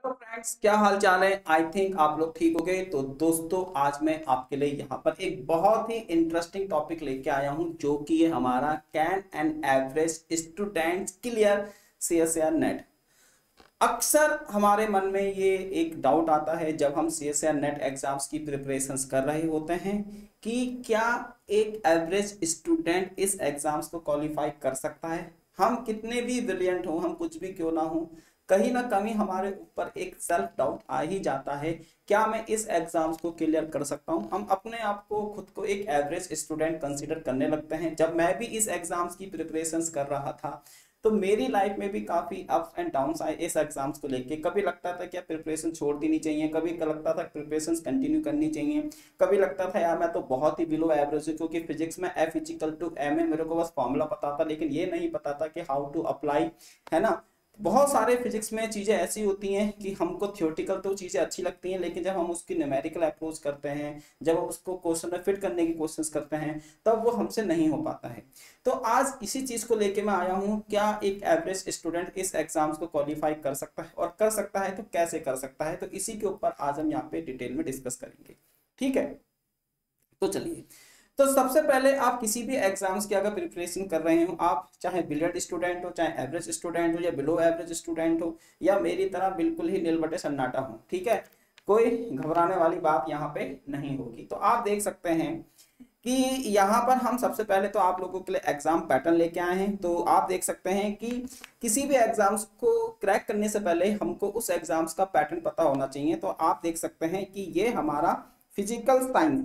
Hello friends, क्या हाल चाल है। आई थिंक आप लोग ठीक हो गए। तो दोस्तों, आज मैं आपके लिए यहाँ पर एक बहुत ही इंटरेस्टिंग टॉपिक लेके आया हूँ, जो कि है हमारा can an average students clear CSIR NET. अक्सर हमारे मन में ये एक डाउट आता है जब हम सीएसईआर नेट एग्जाम्स की प्रिपरेशंस कर रहे होते हैं कि क्या एक एवरेज स्टूडेंट इस एग्जाम्स को क्वालिफाई कर सकता है। हम कितने भी ब्रिलियंट हो, हम कुछ भी क्यों ना हो, कहीं ना कहीं हमारे ऊपर एक सेल्फ डाउट आ ही जाता है, क्या मैं इस एग्जाम्स को क्लियर कर सकता हूं। हम अपने आप को खुद को एक एवरेज स्टूडेंट कंसीडर करने लगते हैं। जब मैं भी इस एग्जाम्स की प्रिपरेशंस कर रहा था तो मेरी लाइफ में भी काफी अप्स एंड डाउन्स आए इस एग्जाम्स को लेके। कभी लगता था क्या प्रिपरेशन छोड़ देनी चाहिए, कभी लगता था प्रिपरेशन कंटिन्यू करनी चाहिए, कभी लगता था यार मैं तो बहुत ही बिलो एवरेज हूँ, क्योंकि फिजिक्स में F इक्वल टू एम है, मेरे को बस फॉर्मूला पता था, लेकिन ये नहीं पता था कि हाउ टू अप्लाई, है ना। बहुत सारे फिजिक्स में चीज़ें ऐसी होती हैं कि हमको थियोरटिकल तो चीज़ें अच्छी लगती हैं, लेकिन जब हम उसकी न्यूमेरिकल अप्रोच करते हैं, जब हम उसको क्वेश्चन में फिट करने की कोशिश करते हैं, तब वो हमसे नहीं हो पाता है। तो आज इसी चीज़ को लेके मैं आया हूँ, क्या एक एवरेज स्टूडेंट इस एग्जाम्स को क्वालिफाई कर सकता है, और कर सकता है तो कैसे कर सकता है। तो इसी के ऊपर आज हम यहाँ पे डिटेल में डिस्कस करेंगे, ठीक है। तो चलिए, तो सबसे पहले आप किसी भी एग्जाम्स की अगर प्रिपरेशन कर रहे हो, आप चाहे ब्रिलियंट स्टूडेंट हो, चाहे एवरेज स्टूडेंट हो, या बिलो एवरेज स्टूडेंट हो, या मेरी तरह बिल्कुल ही नील बटे सन्नाटा हो, ठीक है, कोई घबराने वाली बात यहाँ पे नहीं होगी। तो आप देख सकते हैं कि यहाँ पर हम सबसे पहले तो आप लोगों के लिए एग्जाम पैटर्न लेके आए हैं। तो आप देख सकते हैं कि किसी भी एग्जाम्स को क्रैक करने से पहले हमको उस एग्जाम्स का पैटर्न पता होना चाहिए। तो आप देख सकते हैं कि ये हमारा फिजिकल साइंस,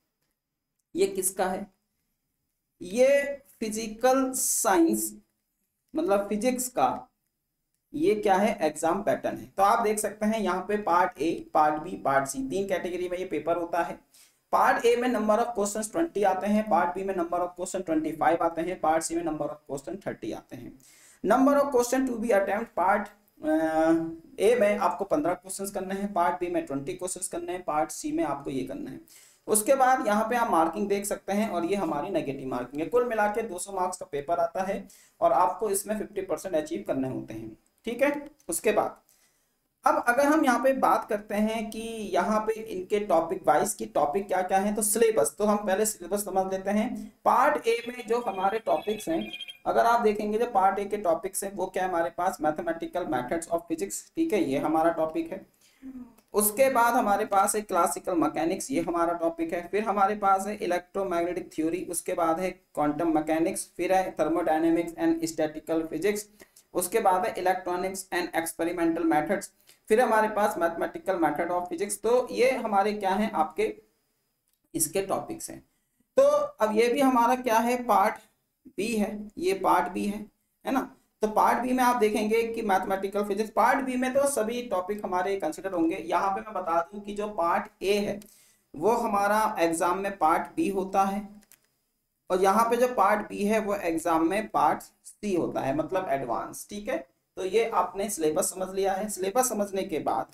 ये किसका है, ये फिजिकल साइंस मतलब फिजिक्स का ये क्या है, एग्जाम पैटर्न है। तो आप देख सकते हैं यहाँ पे part A, part B, part C, तीन कैटेगरी में ये पेपर होता है। पार्ट ए में नंबर ऑफ क्वेश्चंस 20 आते हैं, पार्ट बी में नंबर ऑफ क्वेश्चन 25 आते हैं, पार्ट सी में नंबर ऑफ क्वेश्चन 30 आते हैं। Number of question to be attempt, part A में आपको 15 क्वेश्चंस करने हैं, पार्ट बी में 20 क्वेश्चंस करने हैं, पार्ट सी में आपको ये करना है। उसके बाद यहाँ पे आप मार्किंग देख सकते हैं, और ये हमारी नेगेटिव मार्किंग है। कुल मिला के 200 मार्क्स का पेपर आता है, और आपको इसमें 50% अचीव करने होते हैं, ठीक है। उसके बाद अब अगर हम यहाँ पे बात करते हैं कि यहाँ पे इनके टॉपिक वाइज की टॉपिक क्या क्या है, तो सिलेबस, तो हम पहले सिलेबस समझ लेते हैं। पार्ट ए में जो हमारे टॉपिक्स हैं, अगर आप देखेंगे जो पार्ट ए के टॉपिक्स हैं वो क्या है, हमारे पास मैथमेटिकल मेथड्स ऑफ फिजिक्स, ठीक है, ये हमारा टॉपिक है। उसके बाद हमारे पास है क्लासिकल मैकेनिक्स, ये हमारा टॉपिक है। फिर हमारे पास है इलेक्ट्रोमैग्नेटिक थ्योरी, उसके बाद है क्वांटम मैकेनिक्स, फिर है थर्मोडायनेमिक्स एंड स्टैटिकल फिजिक्स, उसके बाद है इलेक्ट्रॉनिक्स एंड एक्सपेरिमेंटल मेथड्स, फिर हमारे पास मैथमेटिकल मेथड ऑफ फिजिक्स। तो ये हमारे क्या है, आपके इसके टॉपिक्स हैं। तो अब ये भी हमारा क्या है, पार्ट बी है, ये पार्ट बी है ना। तो पार्ट बी में आप देखेंगे कि मैथमेटिकल फिजिक्स, पार्ट बी में तो सभी टॉपिक हमारे कंसिडर होंगे। यहाँ पे मैं बता दूं कि जो पार्ट ए है वो हमारा एग्जाम में पार्ट बी होता है, और यहाँ पे जो पार्ट बी है वो एग्जाम में पार्ट सी होता है, मतलब एडवांस, ठीक है। तो ये आपने सिलेबस समझ लिया है। सिलेबस समझने के बाद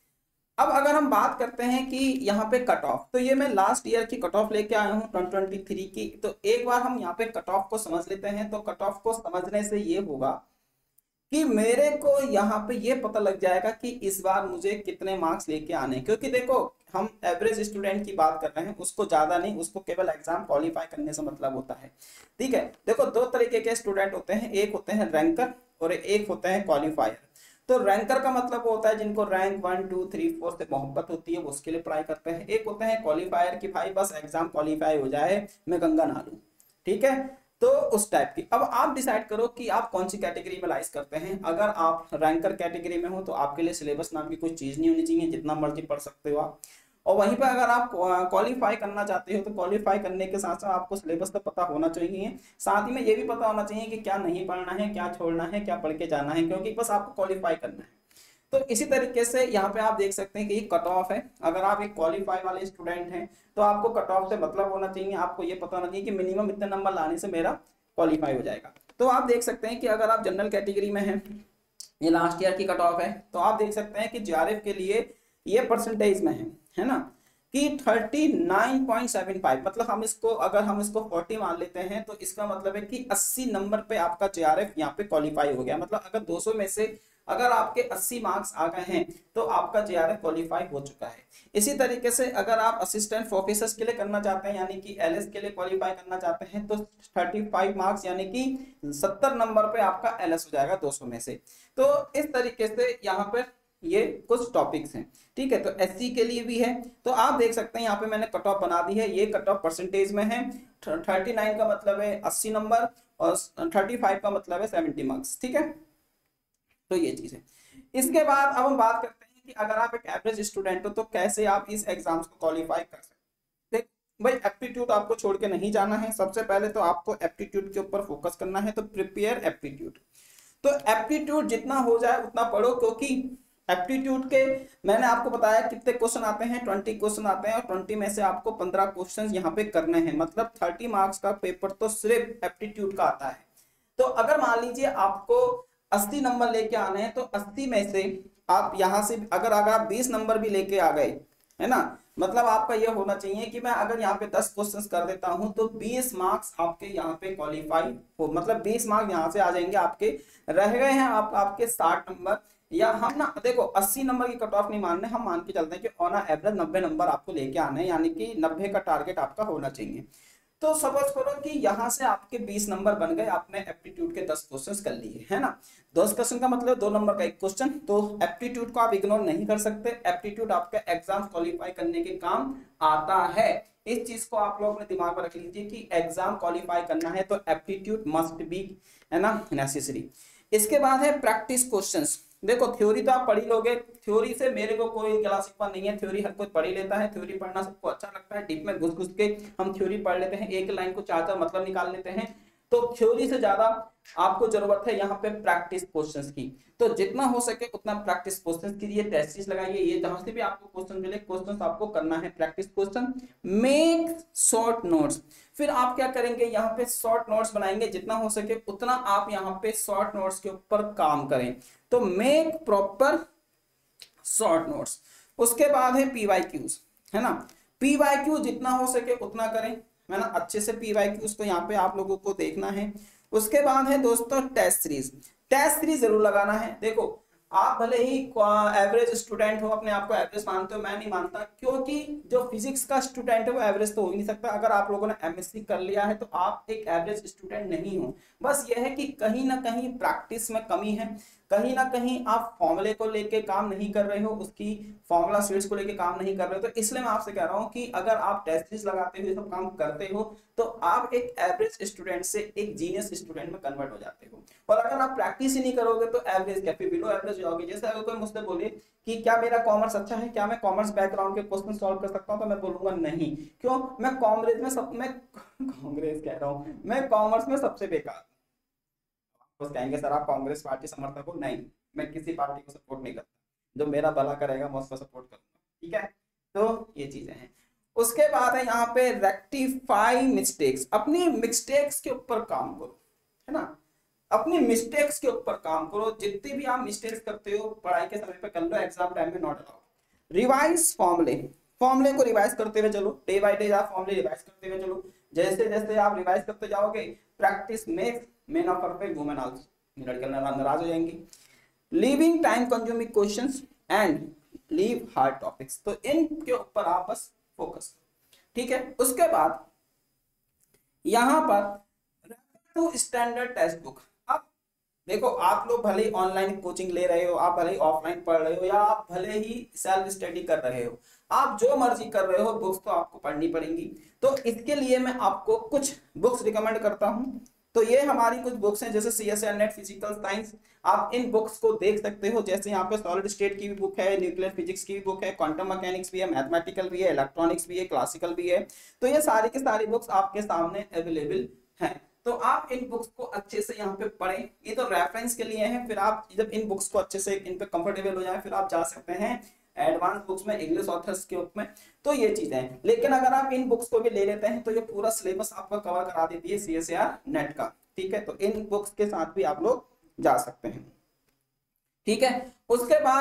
अब अगर हम बात करते हैं कि यहाँ पे कट ऑफ, तो ये मैं लास्ट ईयर की कट ऑफ लेके आया हूँ 2023 की। तो एक बार हम यहाँ पे कट ऑफ को समझ लेते हैं। तो कट ऑफ को समझने से ये होगा कि मेरे को यहाँ पे ये पता लग जाएगा कि इस बार मुझे कितने मार्क्स लेके आने हैं। क्योंकि देखो, हम एवरेज स्टूडेंट की बात कर रहे हैं, उसको ज्यादा नहीं, उसको केवल एग्जाम क्वालिफाई करने से मतलब होता है, ठीक है। देखो, दो तरीके के स्टूडेंट होते हैं, एक होते हैं रैंकर और एक होते हैं क्वालिफायर। तो रैंकर का मतलब होता है जिनको रैंक 1 2 3 4 से मोहब्बत होती है, वो उसके लिए पढ़ाई करते हैं। एक होते हैं क्वालिफायर की भाई बस एग्जाम क्वालिफाई हो जाए, मैं गंगा नहा लूं, ठीक है। तो उस टाइप की अब आप डिसाइड करो कि आप कौन सी कैटेगरी में लाइज करते हैं। अगर आप रैंकर कैटेगरी में हो तो आपके लिए सिलेबस नाम की कोई चीज नहीं होनी चाहिए, जितना मर्जी पढ़ सकते हो आप। और वहीं पर अगर आप क्वालिफाई करना चाहते हो तो क्वालिफाई करने के साथ साथ आपको सिलेबस तो पता होना चाहिए, साथ ही में ये भी पता होना चाहिए कि क्या नहीं पढ़ना है, क्या छोड़ना है, क्या पढ़ के जाना है, क्योंकि बस आपको क्वालिफाई करना है। तो इसी तरीके से यहाँ पे आप देख सकते हैं कि कट ऑफ है। अगर आप एक क्वालिफाई वाले स्टूडेंट हैं तो आपको कट ऑफ से मतलब होना चाहिए, आपको ये पता होना चाहिए कि मिनिमम इतने नंबर लाने से मेरा क्वालिफाई हो जाएगा। तो आप देख सकते हैं कि अगर आप जनरल कैटेगरी में हैं, ये लास्ट ईयर की कट ऑफ है, तो आप देख सकते हैं कि जीआरएफ के लिए ये परसेंटेज में है ना कि 39.75, मतलब हम इसको अगर हम इसको 40 मान लेते हैं तो इसका मतलब है कि 80 नंबर पे आपका जीआरएफ यहाँ पे क्वालिफाई हो गया। मतलब अगर 200 में से अगर आपके 80 मार्क्स आ गए हैं तो आपका जेआरएफ क्वालिफाई हो चुका है। इसी तरीके से अगर आप असिस्टेंट प्रोफेसर के लिए करना चाहते हैं यानी कि एलएस के लिए क्वालिफाई करना चाहते हैं तो 35 मार्क्स यानी कि 70 नंबर पे आपका एलएस हो जाएगा 200 में से। तो इस तरीके से यहाँ पर ये कुछ टॉपिक्स हैं, ठीक है। तो एससी के लिए भी है, तो आप देख सकते हैं यहाँ पे मैंने कट ऑफ बना दी है। ये कट ऑफ परसेंटेज में है, 39 का मतलब है 80 नंबर और 35 का मतलब है 70 मार्क्स, ठीक है। तो ये चीज है। इसके बाद अब हम बात करते हैं कि अगर आप एक एवरेज स्टूडेंट हो तो कैसे आप इस एग्जाम्स को क्वालिफाई कर सकते हैं। भाई एप्टीट्यूड आपको छोड़ के नहीं जाना है, सबसे पहले तो आपको एप्टीट्यूड के ऊपर फोकस करना है। तो प्रिपेयर एप्टीट्यूड, तो एप्टीट्यूड जितना हो जाए उतना पढ़ो, क्योंकि एप्टीट्यूड के मैंने आपको बताया कितने क्वेश्चन आते हैं, 20 क्वेश्चन आते हैं और 20 में से आपको 15 क्वेश्चन यहाँ पे करने हैं, मतलब 30 मार्क्स का पेपर तो सिर्फ एप्टीट्यूड का आता है। तो अगर मान लीजिए आपको 80 नंबर लेके आने हैं तो 80 में से आप यहाँ से अगर आप 20 नंबर भी लेके आ गए, है ना, मतलब आपका ये होना चाहिए कि मैं अगर यहाँ पे 10 क्वेश्चंस कर देता हूं तो 20 मार्क्स आपके यहाँ पे क्वालिफाई हो, मतलब 20 मार्क्स यहाँ से आ जाएंगे आपके। रह गए हैं आपके 60 नंबर, या हम ना देखो 80 नंबर की कट ऑफ नहीं मान रहे, हम मान के चलते हैं कि ऑन एवरेज 90 नंबर आपको लेके आने हैं, यानी कि 90 का टारगेट आपका होना चाहिए। तो सपोज करो कि यहाँ से आपके 20 नंबर बन गए, आपने एप्टीट्यूड के 10 क्वेश्चंस कर लिए, है ना। 10 क्वेश्चन का मतलब 2 नंबर का एक क्वेश्चन, तो एप्टीट्यूड को आप इग्नोर नहीं कर सकते। एप्टीट्यूड आपका एग्जाम क्वालिफाई करने के काम आता है, इस चीज को आप लोग अपने दिमाग में रख लीजिए कि एग्जाम क्वालिफाई करना है तो एप्टीट्यूड मस्ट बी, है ना, नेसेसरी। इसके बाद है प्रैक्टिस क्वेश्चंस। देखो थ्योरी तो आप पढ़ ही लोगे, थ्योरी से मेरे को कोई गिला शिकवा नहीं है, थ्योरी हर कोई पढ़ ही लेता है, थ्योरी पढ़ना सबको अच्छा लगता है, डीप में घुस घुस के हम थ्योरी पढ़ लेते हैं, एक लाइन को 4-4 मतलब निकाल लेते हैं। तो थ्योरी से ज्यादा आपको जरूरत है यहाँ पे प्रैक्टिस क्वेश्चंस की, तो जितना हो सके उतना प्रैक्टिस क्वेश्चंस कीजिए, टेस्ट सीरीज लगाइए, ये जहां से भी आपको क्वेश्चन मिले क्वेश्चंस आपको करना है practice question. Make short notes, फिर आप क्या करेंगे यहाँ पे शॉर्ट नोट्स बनाएंगे, जितना हो सके उतना आप यहाँ पे शॉर्ट नोट्स के ऊपर काम करें। तो मेक प्रॉपर शॉर्ट नोट्स। उसके बाद है पीवाईक्यूज, है ना, पीवाईक्यू जितना हो सके उतना करें, है ना, अच्छे से पीवाईक्यूज को यहाँ पे आप लोगों को देखना है। उसके बाद है दोस्तों टेस्ट सीरीज, टेस्ट सीरीज जरूर लगाना है। देखो आप भले ही एवरेज स्टूडेंट हो, अपने आप को एवरेज मानते हो, मैं नहीं मानता, क्योंकि जो फिजिक्स का स्टूडेंट है वो एवरेज तो हो ही नहीं सकता। अगर आप लोगों ने एमएससी कर लिया है तो आप एक एवरेज स्टूडेंट नहीं हो, बस ये है कि कहीं ना कहीं प्रैक्टिस में कमी है, कहीं ना कहीं आप फॉर्मूले को लेके काम नहीं कर रहे हो, उसकी फॉर्मूला सीरीज को लेके काम नहीं कर रहे हो। तो इसलिए मैं आपसे कह रहा हूं कि अगर आप टेस्ट सीरीज लगाते हुए सब काम करते हो तो आप एक एवरेज स्टूडेंट से एक जीनियस स्टूडेंट में कन्वर्ट हो जाते हो। और अगर आप प्रैक्टिस ही नहीं करोगे तो एवरेज क्या फिर बिलो एवरेज जाओगे। जैसे अगर कोई मुझसे बोले कि क्या मेरा कॉमर्स अच्छा है, क्या मैं कॉमर्स बैकग्राउंड के क्वेश्चन सॉल्व कर सकता हूं, तो मैं बोलूंगा नहीं। क्यों? मैं कॉमर्स में सबसे बेकार। बस कहेंगे सर आप कांग्रेस पार्टी समर्थक हो, नहीं, मैं किसी पार्टी को सपोर्ट नहीं करता, जो मेरा भला करेगा मैं उसको सपोर्ट करूंगा, ठीक है। तो ये चीजें हैं। उसके बाद है यहाँ पे रेक्टिफाई मिस्टेक्स, अपनी मिस्टेक्स के ऊपर काम करो, है ना, अपनी मिस्टेक्स के ऊपर काम करो। जितनी भी आप मिस्टेक्स करते हो पढ़ाई के समय पे कर लो, एग्जाम टाइम में नॉट अलाउड। रिवाइज फॉर्मूले को रिवाइज करते हुए चलो, डे बाय डे आप फॉर्मूले रिवाइज करते हुए चलो। जैसे जैसे आप रिवाइज करते जाओगे, practice makes man of perfect women also, लड़कियां नाराज हो जाएंगी। Leaving time consuming questions and leave hard topics, तो इनके ऊपर आप बस फोकस करो, ठीक है। उसके बाद यहां पर टू स्टैंडर्ड टेक्स्ट बुक। अब देखो आप लोग भले ही ऑनलाइन कोचिंग ले रहे हो, आप भले ही ऑफलाइन पढ़ रहे हो, या आप भले ही सेल्फ स्टडी कर रहे हो, आप जो मर्जी कर रहे हो, बुक्स तो आपको पढ़नी पड़ेंगी। तो इसके लिए मैं आपको कुछ बुक्स रिकमेंड करता हूं। तो ये हमारी कुछ बुक्स हैं, जैसे CSIR नेट फिजिकल साइंस, आप इन बुक्स को देख सकते हो। जैसे यहाँ पे सॉलिड स्टेट की भी बुक है, न्यूक्लियर फिजिक्स की भी बुक है, क्वांटम मैकेनिक्स भी है, मैथमेटिकल भी है, इलेक्ट्रॉनिक्स भी है, क्लासिकल भी है। तो ये सारी की सारी बुक्स आपके सामने अवेलेबल हैं। तो आप इन बुक्स को अच्छे से यहाँ पे पढ़ें, ये तो रेफरेंस के लिए है। फिर आप जब इन बुक्स को अच्छे से इन पे कंफर्टेबल हो जाए, फिर आप जा सकते हैं एडवांस बुक्स में, इंग्लिश ऑथर्स के बुक में। तो ये चीजें हैं। लेकिन अगर आप इन बुक्स को भी ले लेते हैं तो ये पूरा सिलेबस आपका कवर करा देती है CSIR नेट का, ठीक है। तो इन बुक्स के साथ भी आप लोग जा सकते हैं, ठीक है। उसके बाद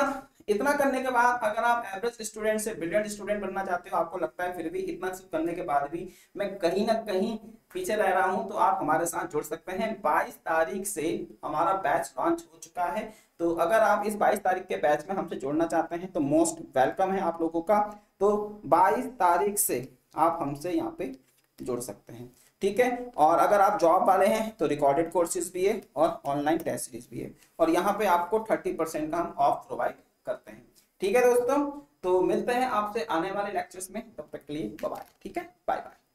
इतना करने के बाद अगर आप एवरेज स्टूडेंट से ब्रिलियंट स्टूडेंट बनना चाहते हो, आपको लगता है फिर भी इतना सब करने के बाद भी मैं कहीं ना कहीं पीछे रह रहा हूं, तो आप हमारे साथ जुड़ सकते हैं। 22 तारीख से हमारा बैच लॉन्च हो चुका है। तो अगर आप इस 22 तारीख के बैच में हमसे जुड़ना चाहते हैं तो मोस्ट वेलकम है आप लोगों का। तो 22 तारीख से आप हमसे यहाँ पे जुड़ सकते हैं, ठीक है। और अगर आप जॉब वाले हैं तो रिकॉर्डेड कोर्सेज भी है और ऑनलाइन टेस्ट सीरीज भी है, और यहाँ पे आपको 30% का हम ऑफ प्रोवाइड करते हैं, ठीक है दोस्तों। तो मिलते हैं आपसे आने वाले लेक्चर्स में, तब तक के लिए बाय बाय, ठीक है, बाय बाय।